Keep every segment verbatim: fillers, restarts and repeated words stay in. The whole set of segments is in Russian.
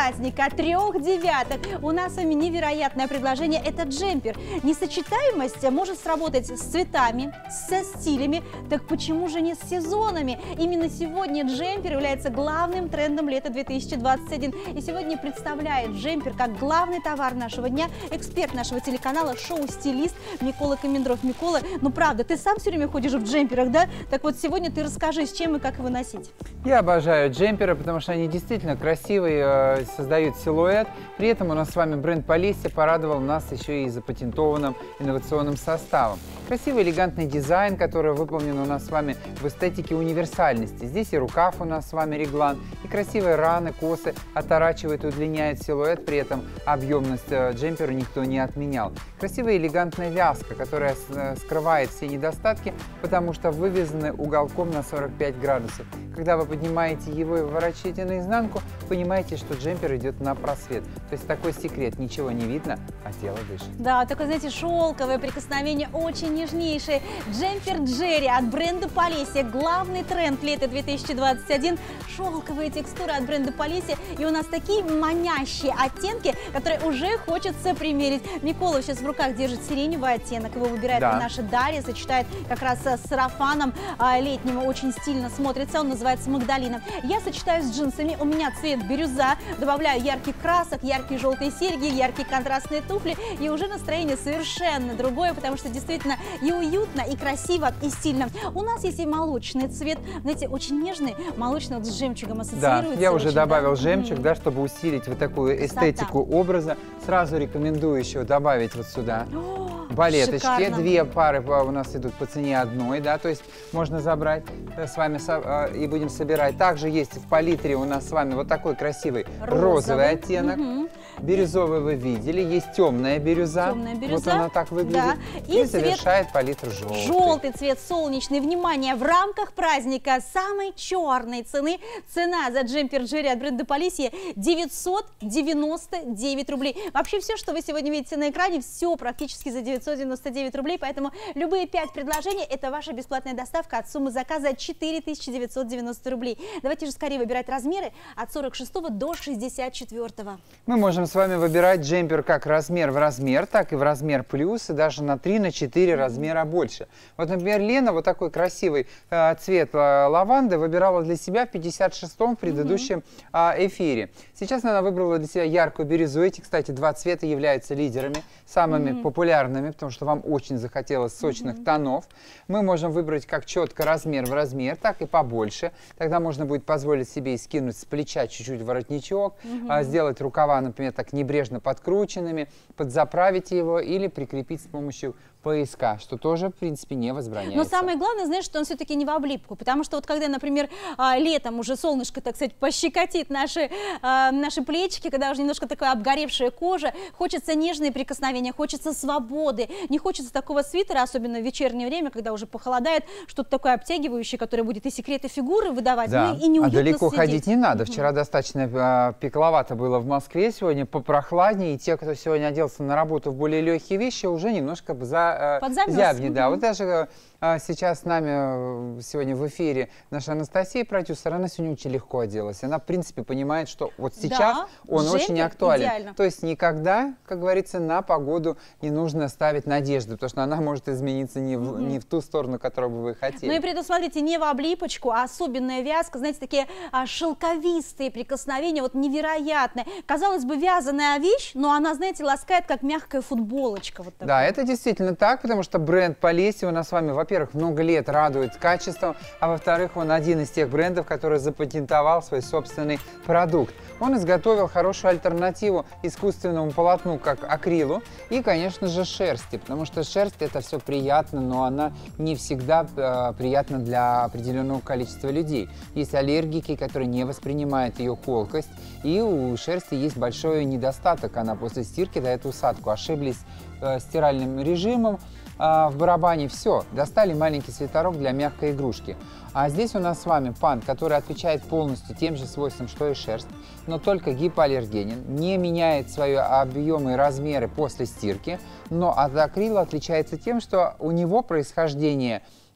праздника, трех девяток, у нас с вами невероятное предложение. Это джемпер. Несочетаемость может сработать с цветами, со стилями, так почему же не с сезонами? Именно сегодня джемпер является главным трендом лета две тысячи двадцать один. И сегодня представляет джемпер как главный товар нашего дня эксперт нашего телеканала, шоу-стилист Микола Комендров. Микола, ну правда, ты сам все время ходишь в джемперах, да? Так вот сегодня ты расскажи, с чем и как его носить. Я обожаю джемперы, потому что они действительно красивые, создают силуэт. При этом у нас с вами бренд Полесье порадовал нас еще и запатентованным инновационным составом. Красивый элегантный дизайн, который выполнен у нас с вами в эстетике универсальности. Здесь и рукав у нас с вами реглан, и красивые раны, косы оторачивают и удлиняют силуэт, при этом объемность джемпера никто не отменял. Красивая элегантная вязка, которая скрывает все недостатки, потому что вывязаны уголком на сорок пять градусов. Когда вы поднимаете его и выворачиваете наизнанку, понимаете, что джемпер идет на просвет. То есть такой секрет: ничего не видно, а тело дышит. Да, такое, знаете, шелковое прикосновение, очень нежнейшее. Джемпер Джерри от бренда Полесье. Главный тренд лета две тысячи двадцать один. Шелковые текстуры от бренда Полесье. И у нас такие манящие оттенки, которые уже хочется примерить. Микола сейчас в руках держит сиреневый оттенок. Его выбирает да. наша Дарья, сочетает как раз с сарафаном а, летнего. Очень стильно смотрится. Он называется Магдалина. Я сочетаю с джинсами. У меня цвет бирюза. Добавляю ярких красок, яркие желтые серьги, яркие контрастные туфли. И уже настроение совершенно другое, потому что действительно и уютно, и красиво, и стильно. У нас есть и молочный цвет. Знаете, очень нежный. Молочный вот с жемчугом ассоциируется. Да, я уже очень, добавил да? жемчуг, Mm-hmm. да, чтобы усилить вот такую эстетику Красота. Образа. Сразу рекомендую еще добавить вот сюда О, балеточки. шикарно. Две пары у нас идут по цене одной, да, то есть можно забрать с вами и будем собирать. Также есть в палитре у нас с вами вот такой красивый розовый, розовый оттенок. Mm-hmm. Бирюзовый вы видели, есть темная бирюза. Темная бирюза. Вот она так выглядит. Да. И, и завершает цвет... палитру желтый. Желтый цвет, солнечный. Внимание, в рамках праздника самой черной цены. Цена за джемпер Джерри от бренда Полесье девятьсот девяносто девять рублей. Вообще все, что вы сегодня видите на экране, все практически за девятьсот девяносто девять рублей. Поэтому любые пять предложений – это ваша бесплатная доставка от суммы заказа четыре тысячи девятьсот девяносто рублей. Давайте же скорее выбирать размеры от сорок шестого до шестьдесят четвёртого. Мы можем с вами выбирать джемпер как размер в размер, так и в размер плюс, и даже на три-четыре размера больше. Вот, например, Лена вот такой красивый э, цвет э, лаванды выбирала для себя в пятьдесят шестом в предыдущем э, эфире. Сейчас она выбрала для себя яркую бирюзу. Эти, кстати, два цвета являются лидерами, самыми mm-hmm. популярными, потому что вам очень захотелось сочных mm-hmm. тонов. Мы можем выбрать как четко размер в размер, так и побольше. Тогда можно будет позволить себе и скинуть с плеча чуть-чуть воротничок, mm-hmm. а, сделать рукава, например, так небрежно подкрученными, подзаправить его или прикрепить с помощью пояска, что тоже, в принципе, не возбраняется. Но самое главное, знаешь, что он все-таки не в облипку, потому что вот когда, например, летом уже солнышко, так сказать, пощекотит наши, наши плечики, когда уже немножко такая обгоревшая кожа, хочется нежные прикосновения, хочется свободы, не хочется такого свитера, особенно в вечернее время, когда уже похолодает, что-то такое обтягивающее, которое будет и секреты фигуры выдавать, да. ну, и неуютно А далеко сидеть. ходить не надо. Вчера достаточно э, пекловато было в Москве, сегодня попрохладнее, и те, кто сегодня оделся на работу в более легкие вещи, уже немножко за зябни, да. Вот даже а, сейчас с нами сегодня в эфире наша Анастасия, продюсер, она сегодня очень легко оделась. Она, в принципе, понимает, что вот сейчас да, он очень актуален. Идеально. То есть никогда, как говорится, на погоду не нужно ставить надежды, потому что она может измениться не в, mm-hmm. не в ту сторону, которую бы вы хотели. Ну и при этом, смотрите, не в облипочку, а особенная вязка, знаете, такие а, шелковистые прикосновения, вот невероятные. Казалось бы, вязаная вещь, но она, знаете, ласкает, как мягкая футболочка. Вот да, это действительно так, потому что бренд Полесье у нас с вами, во-первых, много лет радует качеством, а во-вторых, он один из тех брендов, который запатентовал свой собственный продукт. Он изготовил хорошую альтернативу искусственному полотну, как акрилу, и, конечно же, шерсти, потому что шерсть – это все приятно, но она не всегда э, приятна для определенного количества людей. Есть аллергики, которые не воспринимают ее колкость, и у шерсти есть большой недостаток, она после стирки дает усадку. Ошиблись э, стиральным режимом, в барабане все, достали маленький свитерок для мягкой игрушки. А здесь у нас с вами пант, который отвечает полностью тем же свойствам, что и шерсть, но только гипоаллергенен, не меняет свои объемы и размеры после стирки, но от акрила отличается тем, что у него происхождение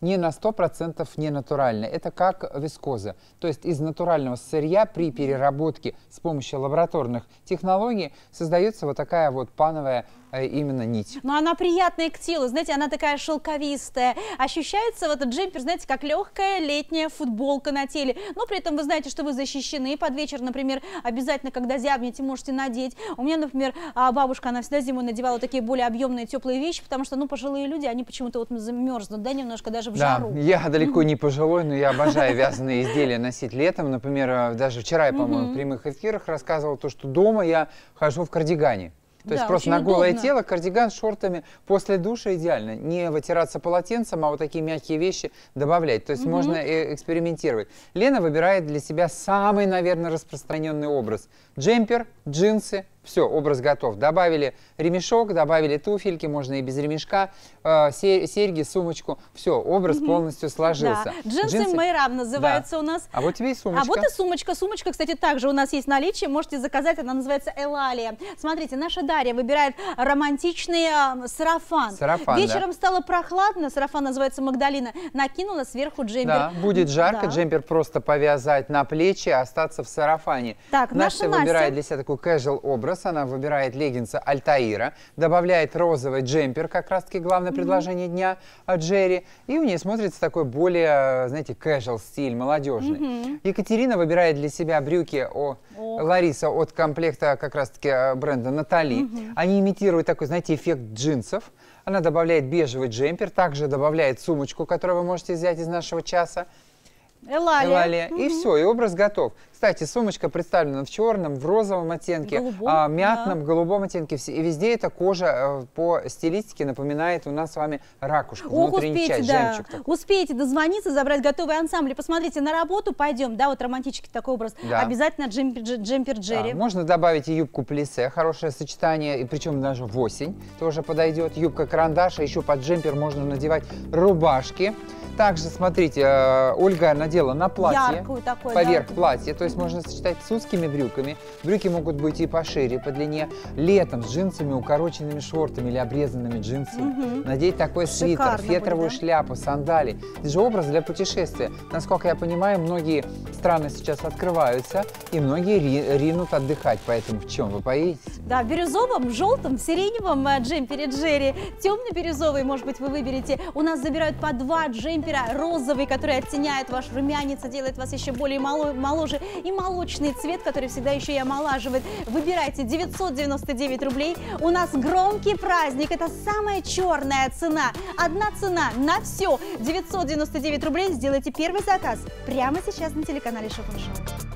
не на сто процентов не натуральная. Это как вискоза. То есть из натурального сырья при переработке с помощью лабораторных технологий создается вот такая вот пановая именно нить. Но она приятная к телу, знаете, она такая шелковистая. Ощущается вот этот джемпер, знаете, как легкая летняя футболка на теле. Но при этом вы знаете, что вы защищены. Под вечер, например, обязательно, когда зябнете, можете надеть. У меня, например, бабушка, она всегда зимой надевала такие более объемные теплые вещи, потому что, ну, пожилые люди, они почему-то вот замерзнут, да, немножко даже в да, жару. Я далеко не пожилой, но я обожаю вязаные изделия носить летом. Например, даже вчера я, по-моему, в прямых эфирах рассказывал то, что дома я хожу в кардигане. То да, есть просто на голое удобно. Тело, кардиган с шортами после душа идеально. Не вытираться полотенцем, а вот такие мягкие вещи добавлять. То есть угу. можно э экспериментировать. Лена выбирает для себя самый, наверное, распространенный образ. Джемпер, джинсы. Все, образ готов. Добавили ремешок, добавили туфельки, можно и без ремешка, э, серьги, сумочку. Все, образ угу. полностью сложился. Да. Джинсы, Джинсы Майрам называются да. у нас. А вот тебе и сумочка. А вот и сумочка. Сумочка, кстати, также у нас есть в наличии. Можете заказать, она называется Элалия. Смотрите, наша Дарья выбирает романтичный э, сарафан. Сарафан, Вечером да. стало прохладно, сарафан называется Магдалина. Накинула сверху джемпер. Да, будет жарко, да. джемпер просто повязать на плечи, остаться в сарафане. Так, Настя наша выбирает Настя. для себя такой casual образ. Она выбирает леггинсы Альтаира, добавляет розовый джемпер, как раз-таки главное mm-hmm. предложение дня от Джерри. И у нее смотрится такой более, знаете, casual стиль, молодежный. Mm-hmm. Екатерина выбирает для себя брюки о, oh. Лариса от комплекта как раз-таки бренда Натали. Mm-hmm. Они имитируют такой, знаете, эффект джинсов. Она добавляет бежевый джемпер, также добавляет сумочку, которую вы можете взять из нашего часа. Элалия. Элалия. Mm-hmm. И все, и образ готов. Кстати, сумочка представлена в черном, в розовом оттенке, голубом, а, мятном, да. голубом оттенке. И везде эта кожа э, по стилистике напоминает у нас с вами ракушку. Ох, успейте, часть, да. жемчуг такой. Успейте дозвониться, забрать готовый ансамбль. Посмотрите, на работу пойдем, да, вот романтический такой образ. Да. Обязательно джемпер, джемпер Джерри. Да, можно добавить и юбку плиссе, хорошее сочетание, и причем даже в осень тоже подойдет. Юбка карандаш, а еще под джемпер можно надевать рубашки. Также, смотрите, э, Ольга надела на платье, яркую такой, поверх да. платья, то есть можно сочетать с узкими брюками. Брюки могут быть и пошире, по длине. Летом с джинсами, укороченными шортами или обрезанными джинсами. Угу. Надеть такой свитер, фетровую будет, да? шляпу, сандали. Это же образ для путешествия. Насколько я понимаю, многие страны сейчас открываются, и многие ри ринут отдыхать. Поэтому в чем вы поедете? Да, в бирюзовом, в желтом, в сиреневом джемпере Джерри. Темно-бирюзовый, может быть, вы выберете. У нас забирают по два джемпера. Розовый, который оттеняет ваш румянец, делает вас еще более моложе, и молочный цвет, который всегда еще и омолаживает. Выбирайте девятьсот девяносто девять рублей. У нас громкий праздник, это самая черная цена. Одна цена на все. девятьсот девяносто девять рублей. Сделайте первый заказ прямо сейчас на телеканале Шоппинг Шоу.